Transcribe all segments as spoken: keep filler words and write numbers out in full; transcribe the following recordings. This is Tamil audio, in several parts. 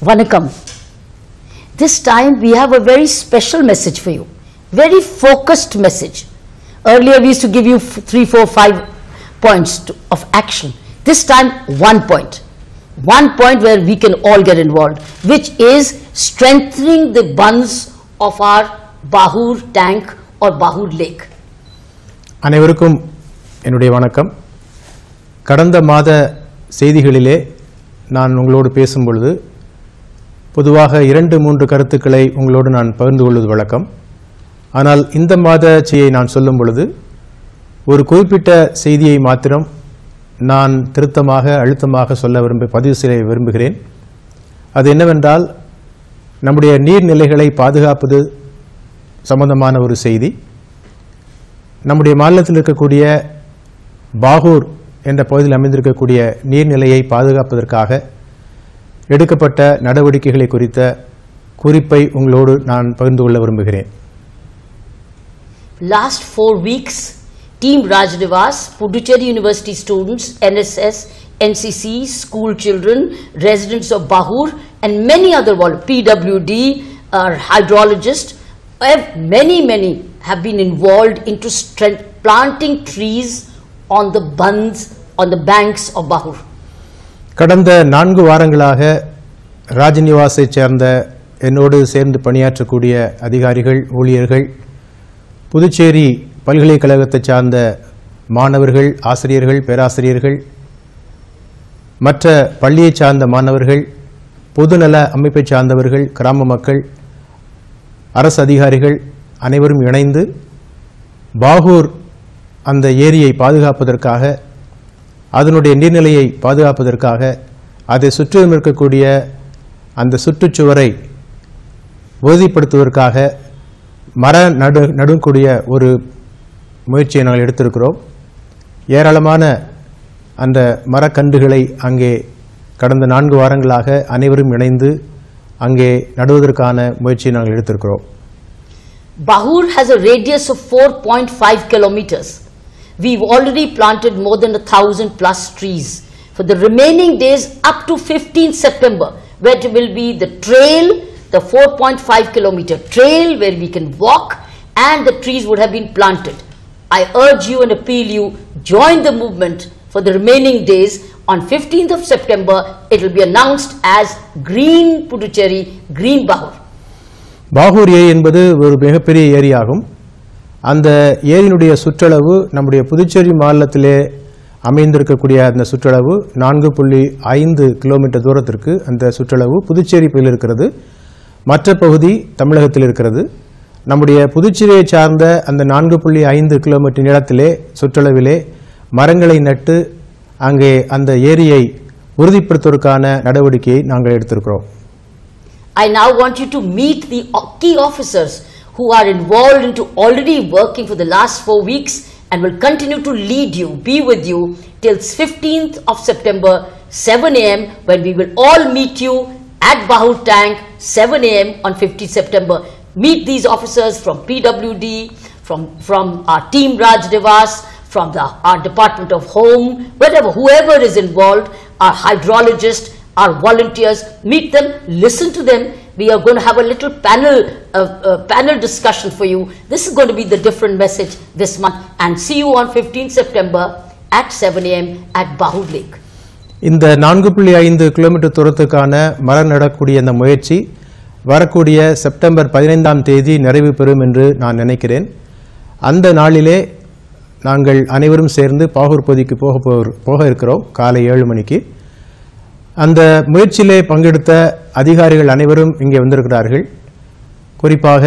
Vanakkam. This time we have a very special message for you. Very focused message. Earlier we used to give you three, four, five points to, of action. This time one point. One point where we can all get involved, which is strengthening the bunds of our Bahur tank or Bahur lake. அனைவருக்கும் என்னுடைய வணக்கம். கடந்த மாத செய்திகளிலே நான் உங்களோடு பேசும் பொழுது பொதுவாக இரண்டு மூன்று கருத்துக்களை உங்களோடு நான் பகிர்ந்து கொள்வது வழக்கம். ஆனால் இந்த மாத செய்தியை நான் சொல்லும் பொழுது ஒரு குறிப்பிட்ட செய்தியை மாத்திரம் நான் திருத்தமாக அழுத்தமாக சொல்ல விரும்ப பதிவு செய்ய விரும்புகிறேன். அது என்னவென்றால், நம்முடைய நீர்நிலைகளை பாதுகாப்பது சம்பந்தமான ஒரு செய்தி. நம்முடைய மாநிலத்தில் இருக்கக்கூடிய பாகூர் என்ற பகுதியில் அமைந்திருக்கக்கூடிய நீர்நிலையை பாதுகாப்பதற்காக எடுக்கப்பட்ட நடவடிக்கைகளை குறித்த குறிப்பை உங்களோடு நான் பகிர்ந்து கொள்ள விரும்புகிறேன். Last four weeks, Team Nivas, Puducherry University students, N S S, N C C, school children, residents of Bahur, and many other P W D, uh, hydrologists, many, many have been involved into planting trees on the bunds, on the banks of Bahur. கடந்த நான்கு வாரங்களாக ராஜ்நிவாஸை சேர்ந்த என்னோடு சேர்ந்து பணியாற்றக்கூடிய அதிகாரிகள், ஊழியர்கள், புதுச்சேரி பல்கலைக்கழகத்தை சார்ந்த மாணவர்கள், ஆசிரியர்கள், பேராசிரியர்கள், மற்ற பள்ளியை சார்ந்த மாணவர்கள், பொதுநல அமைப்பை சார்ந்தவர்கள், கிராம மக்கள், அரசு அதிகாரிகள் அனைவரும் இணைந்து பாகூர் அந்த ஏரியை பாதுகாப்பதற்காக, அதனுடைய நீர்நிலையை பாதுகாப்பதற்காக, அதை சுற்றிலும் இருக்கக்கூடிய அந்த சுற்றுச்சுவரை உறுதிப்படுத்துவதற்காக மர நடு நடுக்கூடிய ஒரு முயற்சியை நாங்கள் எடுத்திருக்கிறோம். ஏராளமான அந்த மரக்கன்றுகளை அங்கே கடந்த நான்கு வாரங்களாக அனைவரும் இணைந்து அங்கே நடுவதற்கான முயற்சியை நாங்கள் எடுத்திருக்கிறோம். Bahur has a radius of four point five kilometers. We've already planted more than a thousand plus trees. For the remaining days up to fifteenth September, where it will be the trail, the four point five kilometer trail where we can walk, and the trees would have been planted. I urge you and appeal you, join the movement for the remaining days. On fifteenth of September, it will be announced as Green Puducherry, Green Bahur. Bahour ஏரி என்பது ஒரு மிகப்பெரிய ஏரியாகும். அந்த ஏரியினுடைய சுற்றளவு நம்முடைய புதுச்சேரி மாநிலத்திலே அமைந்திருக்கக்கூடிய அந்த சுற்றளவு நான்கு புள்ளி ஐந்து கிலோமீட்டர் தூரத்திற்கு அந்த சுற்றளவு புதுச்சேரி பகுதியில் இருக்கிறது. மற்ற பகுதி தமிழகத்தில் இருக்கிறது. நம்முடைய புதுச்சேரியை சார்ந்த அந்த நான்கு புள்ளி ஐந்து கிலோமீட்டர் நீளத்திலே சுற்றளவிலே மரங்களை நட்டு அங்கே அந்த ஏரியை உறுதிப்படுத்துவதற்கான நடவடிக்கையை நாங்கள் எடுத்திருக்கிறோம். I now want you to meet the key officers who are involved into already working for the last four weeks and will continue to lead you, be with you till fifteenth of September, seven A M when we will all meet you at Bahur Tank, seven A M on fifteenth September. Meet these officers from P W D, from, from our team Raj Nivas, from the, our Department of Home, whatever, whoever is involved, our hydrologists, our volunteers, meet them, listen to them. We are going to have a little panel, uh, uh, panel discussion for you. This is going to be the different message this month, and see you on fifteenth September at seven A M at Bahur Lake. இந்த நான்கு புள்ளி ஐந்து கிலோமீட்டர் தூரத்துக்கான மரம் நடக்கூடிய இந்த முயற்சி வரக்கூடிய செப்டம்பர் பதினைந்தாம் தேதி நிறைவு பெறும் என்று நான் நினைக்கிறேன். அந்த நாளிலே நாங்கள் அனைவரும் சேர்ந்து பாகூர் பகுதிக்கு போக போக இருக்கிறோம் காலை ஏழு மணிக்கு. அந்த முயற்சியிலே பங்கெடுத்த அதிகாரிகள் அனைவரும் இங்கே வந்திருக்கிறார்கள். குறிப்பாக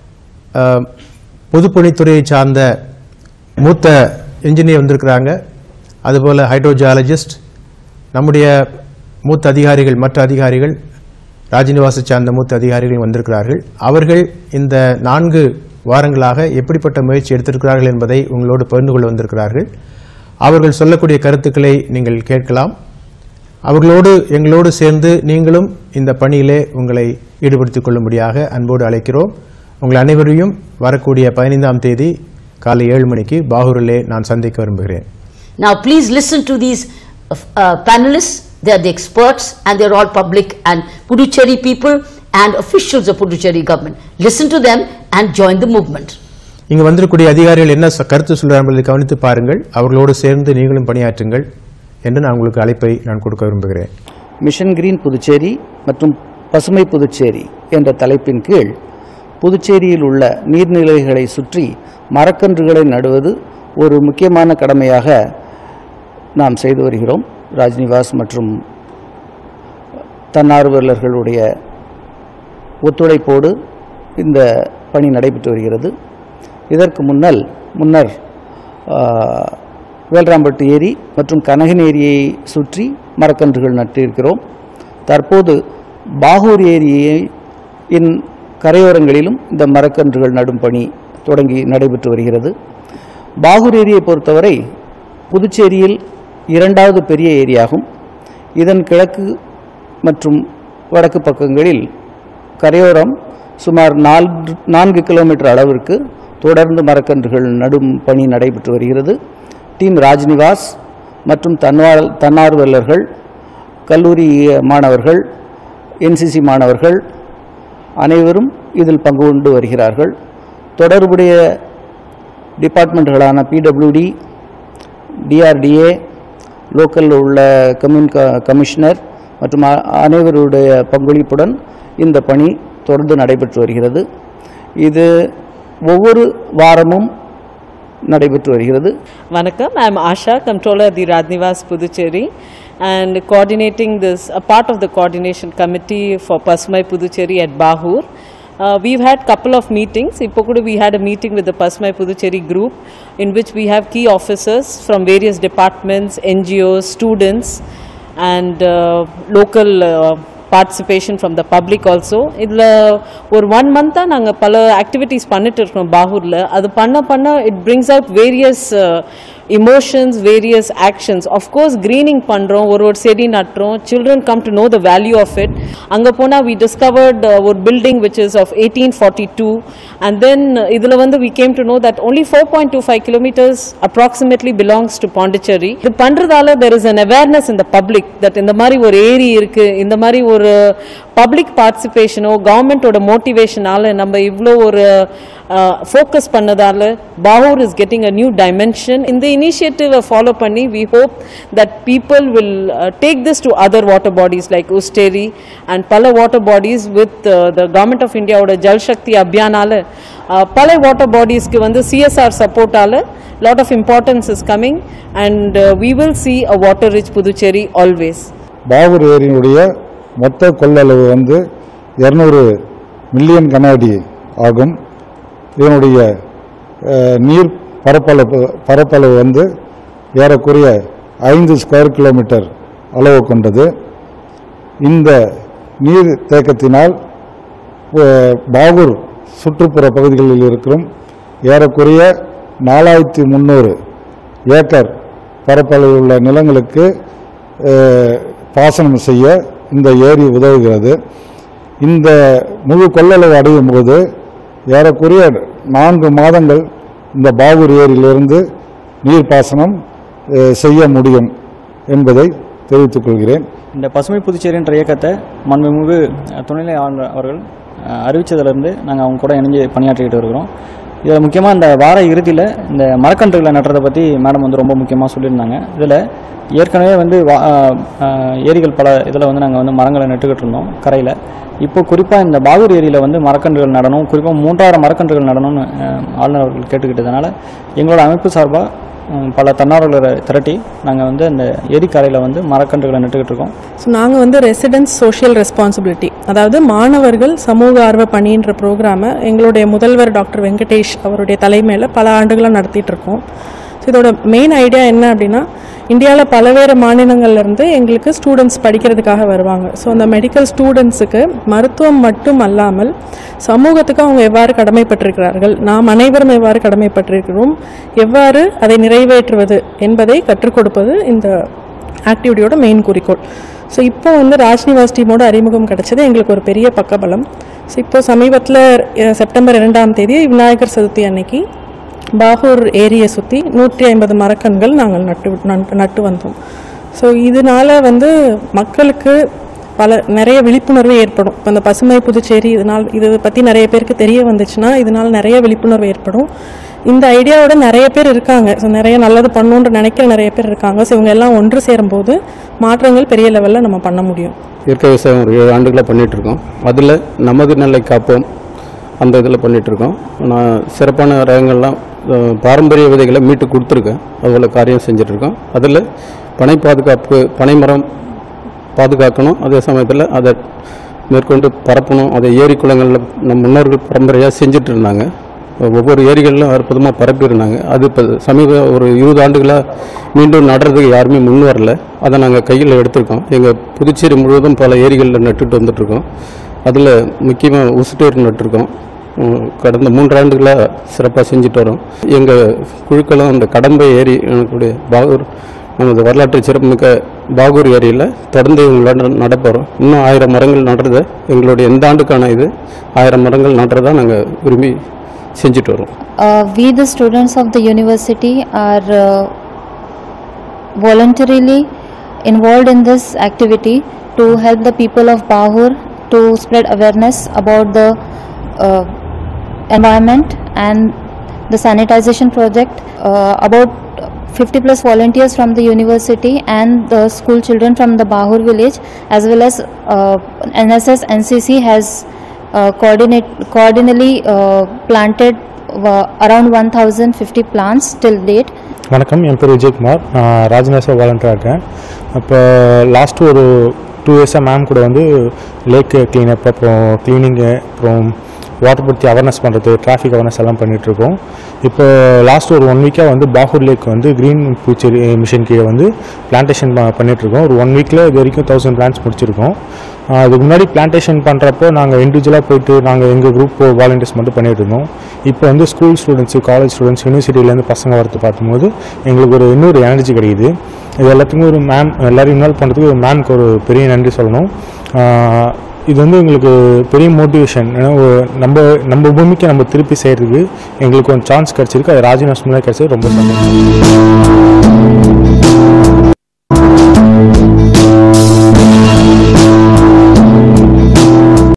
பொதுப்பணித்துறையை சார்ந்த மூத்த இன்ஜினியர் வந்திருக்கிறாங்க. அதுபோல் ஹைட்ரோஜியாலஜிஸ்ட், நம்முடைய மூத்த அதிகாரிகள், மற்ற அதிகாரிகள், ராஜ்நிவாஸை சார்ந்த மூத்த அதிகாரிகள் வந்திருக்கிறார்கள். அவர்கள் இந்த நான்கு வாரங்களாக எப்படிப்பட்ட முயற்சி எடுத்திருக்கிறார்கள் என்பதை உங்களோடு பகிர்ந்து கொள்ள வந்திருக்கிறார்கள். அவர்கள் சொல்லக்கூடிய கருத்துக்களை நீங்கள் கேட்கலாம். அவர்களோடு எங்களோடு சேர்ந்து நீங்களும் இந்த பணியிலே உங்களை ஈடுபடுத்திக் கொள்ளும்படியாக அன்போடு அழைக்கிறோம். உங்கள் அனைவரையும் வரக்கூடிய பதினைந்தாம் தேதி காலை ஏழு மணிக்கு பாகூரிலே நான் சந்திக்க விரும்புகிறேன். Now please listen to these uh, panelists. They are the experts and they are all public and Puducherry people and officials of Puducherry government. Listen to them and join the movement. இங்கு வந்திருக்கக்கூடிய அதிகாரிகள் என்ன கருத்து சொல்றார்கள் கவனித்து பாருங்கள், அவர்களோடு சேர்ந்து நீங்களும் பணியாற்றுங்கள் என்று நான் உங்களுக்கு அழைப்பை நான் கொடுக்க விரும்புகிறேன். மிஷன் கிரீன் புதுச்சேரி மற்றும் பசுமை புதுச்சேரி என்ற தலைப்பின் கீழ் புதுச்சேரியில் உள்ள நீர்நிலைகளை சுற்றி மரக்கன்றுகளை நடுவது ஒரு முக்கியமான கடமையாக நாம் செய்து வருகிறோம். ராஜ்நிவாஸ் மற்றும் தன்னார்வலர்களுடைய ஒத்துழைப்போடு இந்த பணி நடைபெற்று வருகிறது. இதற்கு முன்னல் முன்னர் வேல்ராம்பட்டு ஏரி மற்றும் கனகன் ஏரியை சுற்றி மரக்கன்றுகள் நட்டிருக்கிறோம். தற்போது பாகூர் ஏரியை இன் கரையோரங்களிலும் இந்த மரக்கன்றுகள் நடும் பணி தொடங்கி நடைபெற்று வருகிறது. பாகூர் ஏரியை பொறுத்தவரை புதுச்சேரியில் இரண்டாவது பெரிய ஏரியாகும். இதன் கிழக்கு மற்றும் வடக்கு பக்கங்களில் கரையோரம் சுமார் நான்கு நான்கு கிலோமீட்டர் அளவிற்கு தொடர்ந்து மரக்கன்றுகள் நடும் பணி நடைபெற்று வருகிறது. டீம் ராஜ்நிவாஸ் மற்றும் தன்னார் தன்னார்வலர்கள், கல்லூரி மாணவர்கள், என்சிசி மாணவர்கள் அனைவரும் இதில் பங்கு கொண்டு வருகிறார்கள். தொடர்புடைய டிபார்ட்மெண்ட்களான பிடபிள்யூடி, டிஆர்டிஏ, லோக்கல் உள்ள கம்யூன் கமிஷனர் மற்றும் அனைவருடைய பங்களிப்புடன் இந்த பணி தொடர்ந்து நடைபெற்று வருகிறது. இது ஒவ்வொரு வாரமும் நடைபெற்று வருகிறது. Vanakkam, I am Asha, Controller at the Radnivas Puducherry and coordinating this, a part of the coordination committee for Pasumai Puducherry at Bahur. Uh, we've had couple of meetings. Ippokudu we had a meeting with the Pasumai Puducherry group in which we have key officers from various departments, N G Os, students and uh, local uh, participation from the public also. இதுல ஒரு one month தான் நாங்க பல activities பண்ணிட்டு இருக்கோம் பாகூர்ல. அது பண்ண பண்ண it brings out various uh, emotions, various actions. Of course greening பண்றோம், ஒரு ஒரு செடி நட்றோம். Children come to know the value of it. அங்க போனா we discovered uh, ஒரு building which is of eighteen forty-two and then இதுல வந்து we came to know that only four point two five kilometers approximately belongs to Puducherry. இது பண்றதால there is an awareness in the public that இந்த மாதிரி ஒரு ஏரி இருக்கு, இந்த மாதிரி ஒரு பப்ளிக் பார்ட்டிசிபேஷனோ கவர்மெண்டோட மோட்டிவேஷனால நம்ம இவ்வளோ ஒரு ஃபோக்கஸ் பண்ணதால Bahour is getting a new dimension. இந்த இனிஷியேட்டிவை ஃபாலோ பண்ணி we hope that people will take this to other water bodies like Ousteri and பல water bodies with the government of இந்தியாவோட ஜல் சக்தி அபியானால பல வாட்டர் பாடிஸ்க்கு வந்து சிஎஸ்ஆர் சப்போர்ட்டால lot of importance is coming and uh, we will see a water rich Puducherry always. Bahour ஏரியினுடைய மொத்த கொள்ளளவு வந்து இருநூறு மில்லியன் கனஅடி ஆகும். இதனுடைய நீர் பரப்பளவு பரப்பளவு வந்து ஏறக்குறைய ஐந்து ஸ்கொயர் கிலோமீட்டர் அளவு கொண்டது. இந்த நீர் தேக்கத்தினால் பாகூர் சுற்றுப்புற பகுதிகளில் இருக்கும் ஏறக்குறைய நாலாயிரத்தி முந்நூறு ஏக்கர் பரப்பளவில் உள்ள நிலங்களுக்கு பாசனம் செய்ய இந்த ஏரி உதவுகிறது. இந்த முழு கொள்ளளவு அடையும் போது ஏறக்குறைய நான்கு மாதங்கள் இந்த பாகூர் ஏரியிலிருந்து நீர்ப்பாசனம் செய்ய முடியும் என்பதை தெரிவித்துக் கொள்கிறேன். இந்த பசுமை புதுச்சேரி என்ற இயக்கத்தை மாண்புமிகு துணைநிலை ஆளுநர் அவர்கள் அறிவித்ததிலிருந்து நாங்கள் அவங்க கூட இணைஞ்சு பணியாற்றிக்கிட்டு இருக்கிறோம். இதில் முக்கியமாக இந்த வார இறுதியில் இந்த மரக்கன்றுகளை நட்டுறதை பற்றி மேடம் வந்து ரொம்ப முக்கியமாக சொல்லியிருந்தாங்க. இதில் ஏற்கனவே வந்து ஏரிகள் பல இதில் வந்து நாங்கள் வந்து மரங்களை நட்டுக்கிட்டு இருந்தோம் கரையில். இப்போ குறிப்பாக இந்த பாகூர் ஏரியில் வந்து மரக்கன்றுகள் நடணும், குறிப்பாக மூன்றாயிரம் மரக்கன்றுகள் நடணும்னு ஆளுநர் அவர்கள் கேட்டுக்கிட்டதுனால எங்களோட அமைப்பு சார்பாக பல தன்னார்வலரை திரட்டி நாங்கள் வந்து இந்த ஏரிக்கரையில் வந்து மரக்கன்றுகளை நட்டுக்கிட்டு இருக்கோம். ஸோ நாங்கள் வந்து ரெசிடென்ஸ் சோஷியல் ரெஸ்பான்சிபிலிட்டி, அதாவது மாணவர்கள் சமூக ஆர்வ பணின்ற ப்ரோக்ராமை எங்களுடைய முதல்வர் டாக்டர் வெங்கடேஷ் அவருடைய தலைமையில் பல ஆண்டுகளாக நடத்திட்டு இருக்கோம். ஸோ இதோட மெயின் ஐடியா என்ன அப்படின்னா, இந்தியாவில் பல்வேறு மாநிலங்கள்லேருந்து எங்களுக்கு ஸ்டூடெண்ட்ஸ் படிக்கிறதுக்காக வருவாங்க. ஸோ அந்த மெடிக்கல் ஸ்டூடெண்ட்ஸுக்கு மருத்துவம் மட்டும் அல்லாமல் சமூகத்துக்கு அவங்க எவ்வாறு கடமைப்பட்டிருக்கிறார்கள், நாம் அனைவரும் எவ்வாறு கடமைப்பட்டிருக்கிறோம், எவ்வாறு அதை நிறைவேற்றுவது என்பதை கற்றுக் கொடுப்பது இந்த ஆக்டிவிட்டியோட மெயின் குறிக்கோள். ஸோ இப்போ வந்து ராஜ்நிவாஸ் டீமோட அறிமுகம் கிடைச்சது எங்களுக்கு ஒரு பெரிய பக்கபலம். ஸோ இப்போ சமீபத்தில் செப்டம்பர் இரண்டாம் தேதி விநாயகர் சதுர்த்தி அன்னைக்கு பாகூர் ஏரியை சுற்றி நூற்றி ஐம்பது மரக்கன்கள் நாங்கள் நட்டு நட்டு வந்தோம். ஸோ இதனால் வந்து மக்களுக்கு பல நிறைய விழிப்புணர்வு ஏற்படும். இப்போ இந்த பசுமை புதுச்சேரி இதனால் இதை பற்றி நிறைய பேருக்கு தெரிய வந்துச்சுன்னா இதனால் நிறைய விழிப்புணர்வு ஏற்படும். இந்த ஐடியாவோட நிறைய பேர் இருக்காங்க. ஸோ நிறைய நல்லது பண்ணணுன்ற நினைக்கிற நிறைய பேர் இருக்காங்க. ஸோ இவங்க எல்லாம் ஒன்று சேரும்போது மாற்றங்கள் பெரிய லெவலில் நம்ம பண்ண முடியும். இயற்கை விவசாயம் ஒரு ஏழு ஆண்டுகளாக பண்ணிகிட்ருக்கோம். அதில் நமது நெல்லை காப்போம் அந்த இதில் பண்ணிகிட்ருக்கோம். நான் சிறப்பான ரகங்கள்லாம் பாரம்பரிய விதைகளை மீட்டு கொடுத்துருக்கேன். அதுபோல் காரியம் செஞ்சிட்ருக்கோம். அதில் பனை பாதுகாப்பு, பனைமரம் பாதுகாக்கணும், அதே சமயத்தில் அதை மேற்கொண்டு பரப்பணும். அதை ஏரி குளங்களில் நம் முன்னோர்கள் பரம்பரையாக செஞ்சுட்டு இருந்தாங்க. ஒவ்வொரு ஏரிகளிலும் அற்புதமாக பரப்பியிருந்தாங்க. அது இப்போ சமீப ஒரு இருபது ஆண்டுகளாக மீண்டும் நடுறதுக்கு யாருமே முன் வரல. அதை நாங்கள் கையில் எடுத்திருக்கோம். எங்கள் புதுச்சேரி முழுவதும் பல ஏரிகளில் நட்டுட்டு வந்துட்டுருக்கோம். அதில் முக்கியமாக உசுட்டூர் நட்டுருக்கோம். கடந்த மூன்று ஆண்டுகளாக சிறப்பாக செஞ்சுட்டு வரோம். எங்கள் குழுக்களும் அந்த கடம்பை ஏரி எனக்குடைய பாகூர் நமது வரலாற்று சிறப்புமிக்க பாகூர் ஏரியில் தொடர்ந்து எங்களோட நடப்போகிறோம். இன்னும் ஆயிரம் மரங்கள் நடுறதை எங்களுடைய எந்த ஆண்டுக்கான இது ஆயிரம் மரங்கள் நடுறதா நாங்கள் விரும்பி செஞ்சுட்டு வரோம். We the students of the university are uh, voluntarily involved in this activity to help the people of Bahur to spread awareness about the uh, environment and the sanitization project. Uh, about fifty plus volunteers from the university and the school children from the Bahur village as well as uh, N S S N C C has uh, coordinate coordinately uh, planted uh, around one thousand fifty plants till date. வணக்கம், என் பேர் விஜயகுமார். நான் ராஜ்நேஸாக வாலண்டியராக இருக்கேன். இப்போ லாஸ்ட்டு ஒரு டூ இயர்ஸாக மேம் கூட வந்து லேக் க்ளீனப், அப்புறம் க்ளீனிங்கு, அப்புறம் வாட்டர் பற்றி அவேர்னஸ் பண்ணுறது, டிராஃபிக் அவேர்னஸ் எல்லாம் பண்ணிகிட்ருக்கோம். இப்போ லாஸ்ட் ஒரு ஒன் வீக்காக வந்து பாகூர் லேக் வந்து க்ரீன் புதுச்சேரி மிஷன் கீழே வந்து பிளான்டேஷன் பண்ணிகிட்ருக்கோம். ஒரு ஒன் வீக்கில் இது வரைக்கும் தௌசண்ட் பிளான்ஸ் முடிச்சிருக்கோம். அதுக்கு முன்னாடி பிளான்டேஷன் பண்ணுறப்போ நாங்கள் இண்டிவிஜுவலாக போயிட்டு நாங்கள் எங்கள் குரூப் வாலண்டியர்ஸ் மட்டும் பண்ணிகிட்டு இருந்தோம். இப்போ வந்து ஸ்கூல் ஸ்டூடெண்ட்ஸு, காலேஜ் ஸ்டூடெண்ட்ஸ், யூனிவர்சிட்டியிலேருந்து பசங்க வரது பார்க்கும்போது எங்களுக்கு ஒரு இன்னொரு எனர்ஜி கிடைக்குது. இது எல்லாத்துக்குமே ஒரு மேம் எல்லோரும் இன்வால்வ் பண்ணுறதுக்கு ஒரு மேம்க்கு ஒரு பெரிய நன்றி சொல்லணும். இது வந்து எங்களுக்கு பெரிய மோட்டிவேஷன். ஏன்னா நம்ம நம்ம பூமிக்கு நம்ம திருப்பி செய்கிறதுக்கு எங்களுக்கு ஒரு சான்ஸ் கிடச்சிருக்கு. அது ராஜ்நேஸ் மூலம் கிடச்சது ரொம்ப சந்தோஷம்.